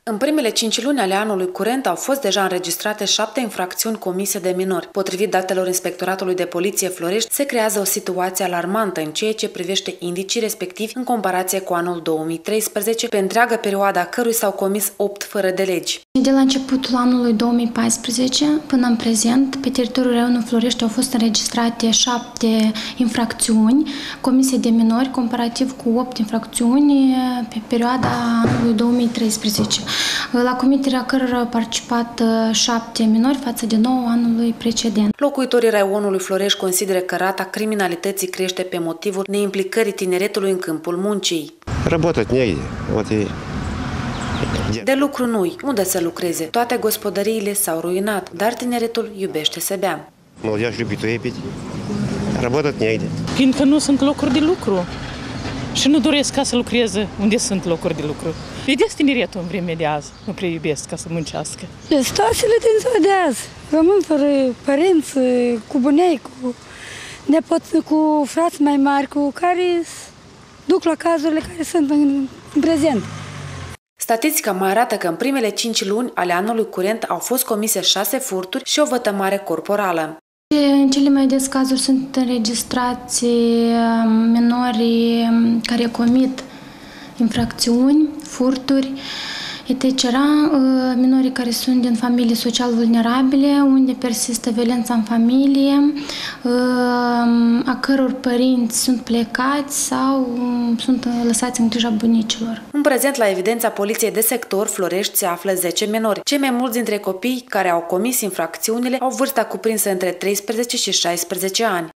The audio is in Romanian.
În primele 5 luni ale anului curent au fost deja înregistrate 7 infracțiuni comise de minori. Potrivit datelor Inspectoratului de Poliție Florești, se creează o situație alarmantă în ceea ce privește indicii respectivi în comparație cu anul 2013, pe întreaga perioadă a cărui s-au comis 8 fără de legi. De la începutul anului 2014 până în prezent, pe teritoriul raionului Florești au fost înregistrate 7 infracțiuni comise de minori, comparativ cu 8 infracțiuni pe perioada anului 2013. La comiterea cărora au participat 7 minori față de 9 anului precedent. Locuitorii raionului Florești consideră că rata criminalității crește pe motivul neimplicării tineretului în câmpul muncii. Работать негде. Вот и... De lucru nu-i, unde să lucreze. Toate gospodăriile s-au ruinat, dar tineretul iubește să bea. Молодежь любит выпить. Работать негде. Fiindcă nu sunt locuri de lucru și nu doresc ca să lucreze unde sunt locuri de lucru. Vedeți tineretul în vremea de azi, nu prea iubesc ca să muncească. Situațiile din ziua de azi, rămân fără părinți, cu bunei, cu frați mai mari, cu care duc la cazurile care sunt în prezent. Statistica mai arată că în primele 5 luni ale anului curent au fost comise 6 furturi și o vătămare corporală. În cele mai des cazuri sunt înregistrați minori care comit infracțiuni, furturi, etc. Minorii care sunt din familii social vulnerabile, unde persistă violența în familie, a căror părinți sunt plecați sau sunt lăsați în grija bunicilor. În prezent, la evidența Poliției de sector Florești se află 10 minori. Cei mai mulți dintre copii care au comis infracțiunile au vârsta cuprinsă între 13 și 16 ani.